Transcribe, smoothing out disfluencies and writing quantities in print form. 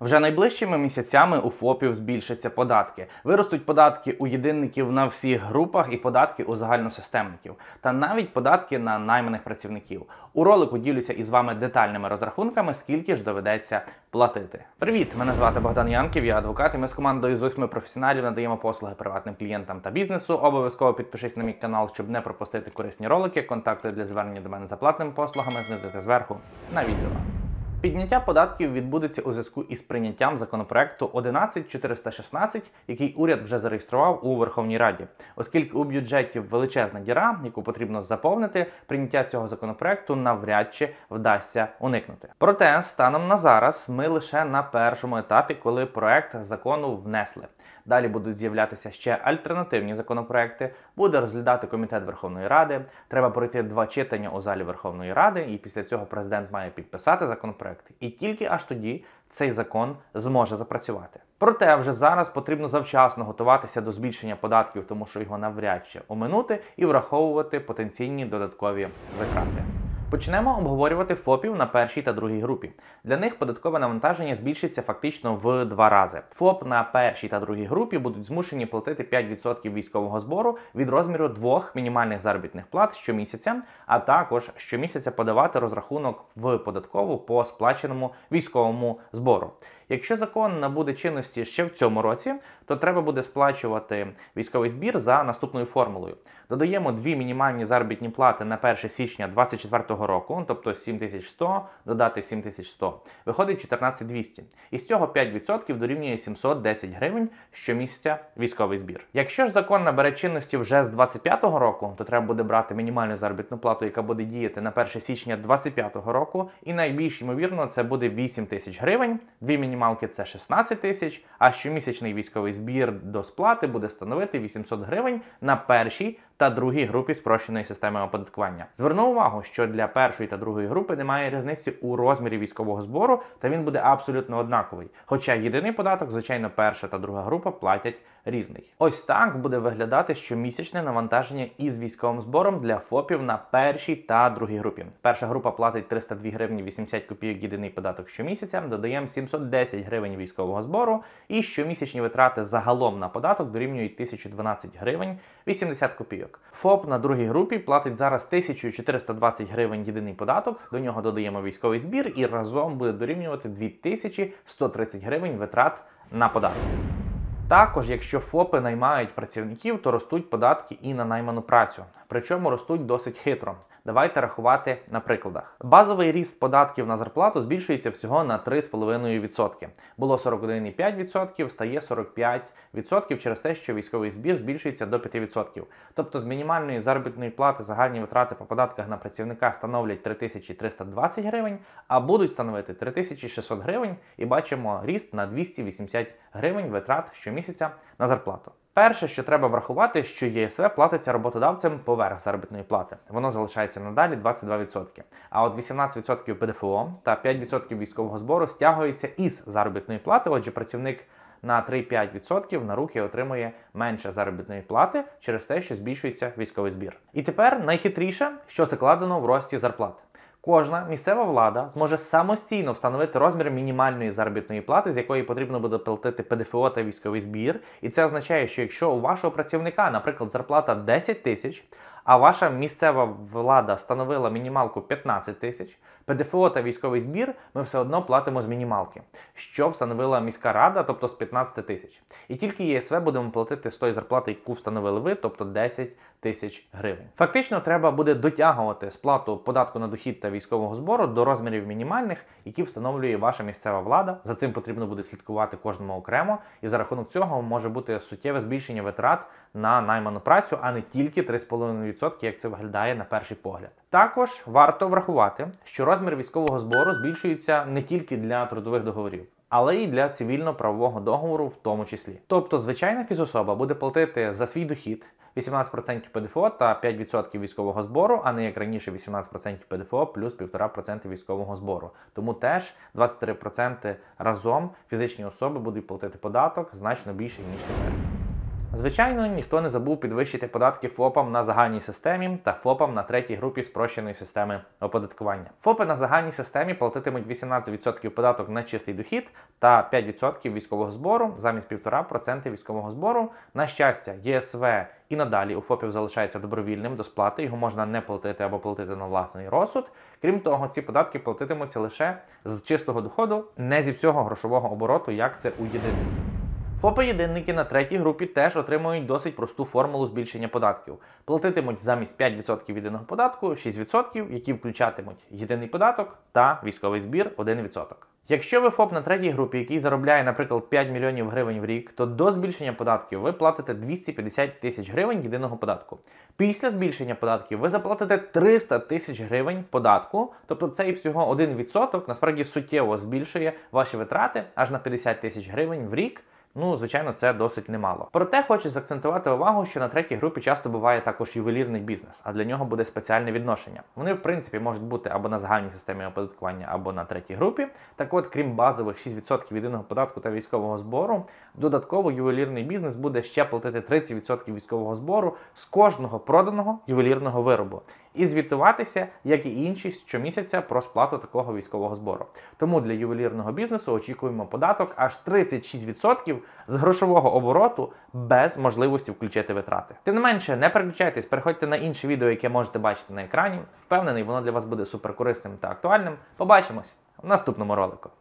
Вже найближчими місяцями у ФОПів збільшаться податки. Виростуть податки у єдинників на всіх групах і податки у загальносистемників. Та навіть податки на найманих працівників. У ролику ділюся із вами детальними розрахунками, скільки ж доведеться платити. Привіт! Мене звати Богдан Янків, я адвокат, і ми з командою з 8 професіоналів надаємо послуги приватним клієнтам та бізнесу. Обов'язково підпишись на мій канал, щоб не пропустити корисні ролики. Контакти для звернення до мене за платними послугами знайдете зверху на відео. Підняття податків відбудеться у зв'язку із прийняттям законопроекту 11416, який уряд вже зареєстрував у Верховній Раді. Оскільки у бюджеті величезна діра, яку потрібно заповнити, прийняття цього законопроекту навряд чи вдасться уникнути. Проте, станом на зараз, ми лише на першому етапі, коли проект закону внесли. Далі будуть з'являтися ще альтернативні законопроекти, буде розглядати Комітет Верховної Ради, треба пройти 2 читання у залі Верховної Ради, і після цього президент має підписати законопроект. І тільки аж тоді цей закон зможе запрацювати. Проте вже зараз потрібно завчасно готуватися до збільшення податків, тому що його навряд чи оминути, і враховувати потенційні додаткові витрати. Почнемо обговорювати ФОПів на першій та другій групі. Для них податкове навантаження збільшиться фактично в 2 рази. ФОП на першій та другій групі будуть змушені платити 5% військового збору від розміру 2 мінімальних заробітних плат щомісяця, а також щомісяця подавати розрахунок в податкову по сплаченому військовому збору. Якщо закон набуде чинності ще в цьому році, то треба буде сплачувати військовий збір за наступною формулою. Додаємо 2 мінімальні заробітні плати на 1 січня 2024 року, тобто 7100 додати 7100, виходить 14200. Із цього 5% дорівнює 710 гривень щомісяця військовий збір. Якщо ж закон набере чинності вже з 2025 року, то треба буде брати мінімальну заробітну плату, яка буде діяти на 1 січня 2025 року, і найбільш ймовірно це буде 8000 гривень, 2 мінімалки це 16 тисяч, а щомісячний військовий збір до сплати буде становити 800 гривень на першій та другій групі спрощеної системи оподаткування. Зверну увагу, що для першої та другої групи немає різниці у розмірі військового збору, та він буде абсолютно однаковий. Хоча єдиний податок, звичайно, перша та друга група платять різний. Ось так буде виглядати щомісячне навантаження із військовим збором для ФОПів на першій та другій групі. Перша група платить 302 гривні 80 копійок єдиний податок щомісяця, додаємо 710 гривень військового збору, і щомісячні витрати загалом на податок дорівнюють 1012 гривень 80 копійок. ФОП на другій групі платить зараз 1420 гривень єдиний податок, до нього додаємо військовий збір і разом буде дорівнювати 2130 гривень витрат на податок. Також, якщо ФОПи наймають працівників, то ростуть податки і на найману працю. Причому ростуть досить хитро. Давайте рахувати на прикладах. Базовий ріст податків на зарплату збільшується всього на 3,5%. Було 41,5%, стає 45% через те, що військовий збір збільшується до 5%. Тобто з мінімальної заробітної плати загальні витрати по податках на працівника становлять 3320 гривень, а будуть становити 3600 гривень, і бачимо ріст на 280 гривень витрат щомісяця на зарплату. Перше, що треба врахувати, що ЄСВ платиться роботодавцем поверх заробітної плати. Воно залишається надалі 22%. А от 18% ПДФО та 5% військового збору стягується із заробітної плати, отже працівник на 3,5% на руки отримує менше заробітної плати через те, що збільшується військовий збір. І тепер найхитріше, що закладено в рості зарплат. Кожна місцева влада зможе самостійно встановити розмір мінімальної заробітної плати, з якої потрібно буде платити ПДФО та військовий збір. І це означає, що якщо у вашого працівника, наприклад, зарплата 10 тисяч, а ваша місцева влада встановила мінімалку 15 тисяч, ПДФО та військовий збір ми все одно платимо з мінімалки, що встановила міська рада, тобто з 15 тисяч. І тільки ЄСВ будемо платити з тої зарплати, яку встановили ви, тобто 10 тисяч гривень. Фактично, треба буде дотягувати сплату податку на дохід та військового збору до розмірів мінімальних, які встановлює ваша місцева влада. За цим потрібно буде слідкувати кожному окремо, і за рахунок цього може бути суттєве збільшення витрат на найману працю, а не тільки 3,5%, як це виглядає на перший погляд. Також варто врахувати, що розмір військового збору збільшується не тільки для трудових договорів, але й для цивільно-правового договору в тому числі. Тобто звичайна фізособа буде платити за свій дохід 18% ПДФО та 5% військового збору, а не як раніше 18% ПДФО плюс 1,5% військового збору. Тому теж 23% разом фізичні особи будуть платити податок значно більше, ніж тепер. Звичайно, ніхто не забув підвищити податки ФОПам на загальній системі та ФОПам на третій групі спрощеної системи оподаткування. ФОПи на загальній системі платитимуть 18% податок на чистий дохід та 5% військового збору замість 1,5% військового збору. На щастя, ЄСВ і надалі у ФОПів залишається добровільним до сплати, його можна не платити або платити на власний розсуд. Крім того, ці податки платитимуться лише з чистого доходу, не зі всього грошового обороту, як це у єдинників. ФОПи-єдинники на третій групі теж отримують досить просту формулу збільшення податків. Платитимуть замість 5% єдиного податку 6%, які включатимуть єдиний податок та військовий збір 1%. Якщо ви ФОП на третій групі, який заробляє, наприклад, 5 мільйонів гривень в рік, то до збільшення податків ви платите 250 тисяч гривень єдиного податку. Після збільшення податків ви заплатите 300 тисяч гривень податку, тобто цей всього 1% насправді суттєво збільшує ваші витрати аж на 50 тисяч гривень в рік. Ну, звичайно, це досить немало. Проте хочу заакцентувати увагу, що на третій групі часто буває також ювелірний бізнес, а для нього буде спеціальне відношення. Вони, в принципі, можуть бути або на загальній системі оподаткування, або на третій групі. Так от, крім базових 6% єдиного податку та військового збору, додатково ювелірний бізнес буде ще платити 30% військового збору з кожного проданого ювелірного виробу. І звітуватися, як і інші, щомісяця про сплату такого військового збору. Тому для ювелірного бізнесу очікуємо податок аж 36% з грошового обороту без можливості включити витрати. Тим не менше, не переключайтесь, переходьте на інше відео, яке можете бачити на екрані. Впевнений, воно для вас буде суперкорисним та актуальним. Побачимось в наступному ролику.